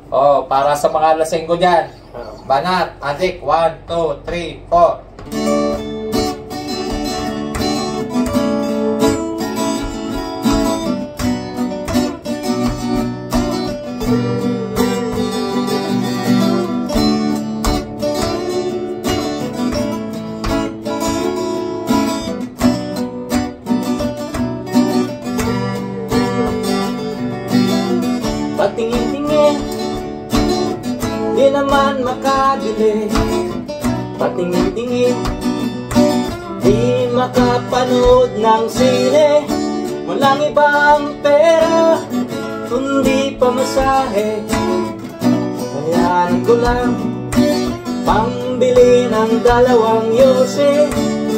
Oh, para sa mga lasenggo dyan. Banat, adik, 1, 2, 3, 4. Patingin-tingin, di naman makabili. Patingin-tingin, di makapanood ng sine. Walang ibang pera, kundi pamasahe. Kayanin ko lang, pambili ng 2 yose.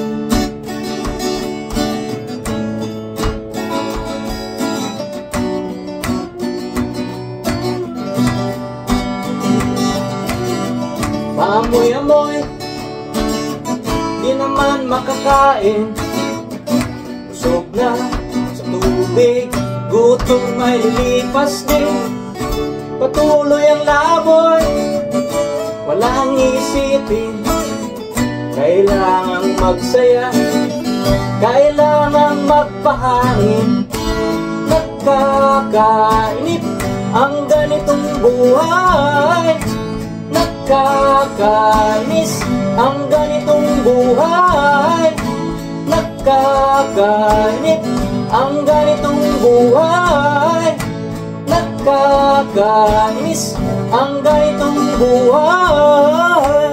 Amoy-amoy, di naman makakain. Busog na sa tubig, gutom ay lilipas din. Patuloy ang laboy, walang isipin. Kailangang magsaya, kailangang magpahangin. Nakakainip ang ganitong buhay. Nakakainis ang ganitong buhay. Nakakainip ang ganitong buhay. Nakakainis ang ganitong buhay.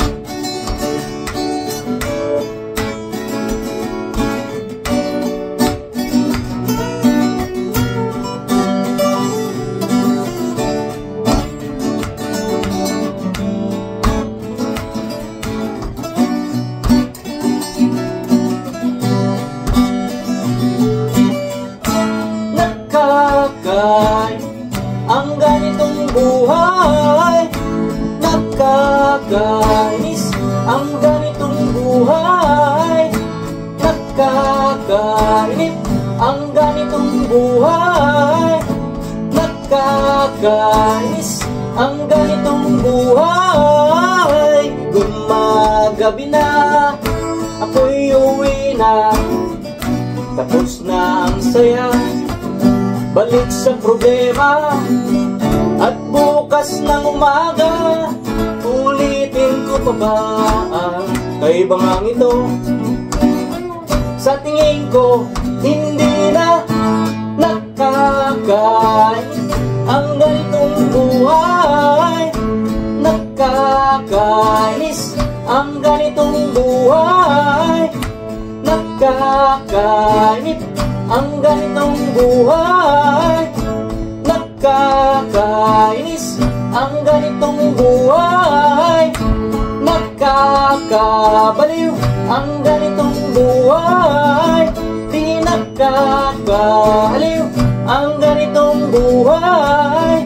Ang ganitong buhay. Nakakainis ang ganitong buhay. Nakakainip ang ganitong buhay. Nakakainis ang ganitong buhay. Gumagabi na, ako'y uwi na. Tapos na ang saya, balik sa problema. At bukas ng umaga, ulitin ko pa ba ang kaibangang ito? Sa tingin ko, hindi na nakakainis ang ganitong buhay. Nakakainis ang ganitong buhay. Nakakainip ang ganitong buhay. Nakakainis ang ganitong buhay. Nakakabaliw ang ganitong buhay. Di nakakaaliw ang ganitong buhay.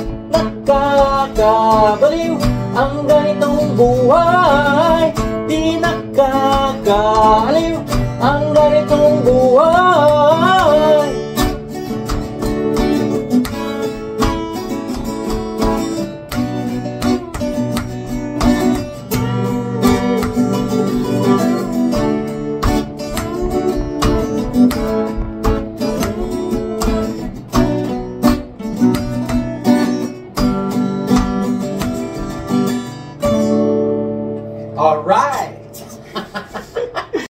Nakakabaliw ang ganitong buhay. Di nakakaaliw ang ganitong buhay. Alright!